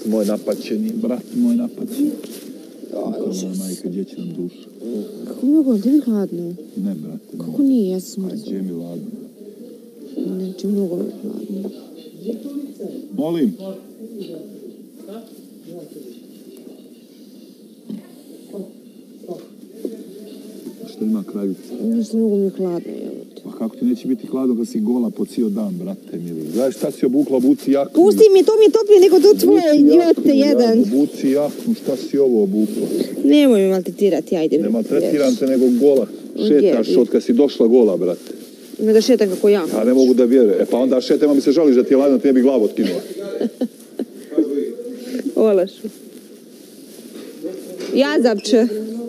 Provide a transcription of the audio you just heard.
moj napaćeni. Majka, gdje će nam duša? Kako mi je ovo, tebi hladno? Ne, brate. Kako nije, ja sam smrzla. Gdje mi ladno? Znači, mnogo mi je hladno. Molim. Što ima kraljica? Znači, mnogo mi je hladno, evo. Pa kako ti neće biti hladno kad si gola po cijel dan, brate mili? Gledaj šta si obukla, obuci jaknu. Pusti mi, to mi je toplije nego to tvoje, idiote, jedan. Obuci jaknu, šta si ovo obukla? Nemoj me maltretirati, ajde. Ne maltretiram te nego gola. Šetaš od kad si došla gola, brate. Ne da šetam kako ja. Ja ne mogu da vjerujem. E pa onda šetam, mi se žališ da ti je ladno, ti ne bi glavu otkinula. Olašu. Ja zapče.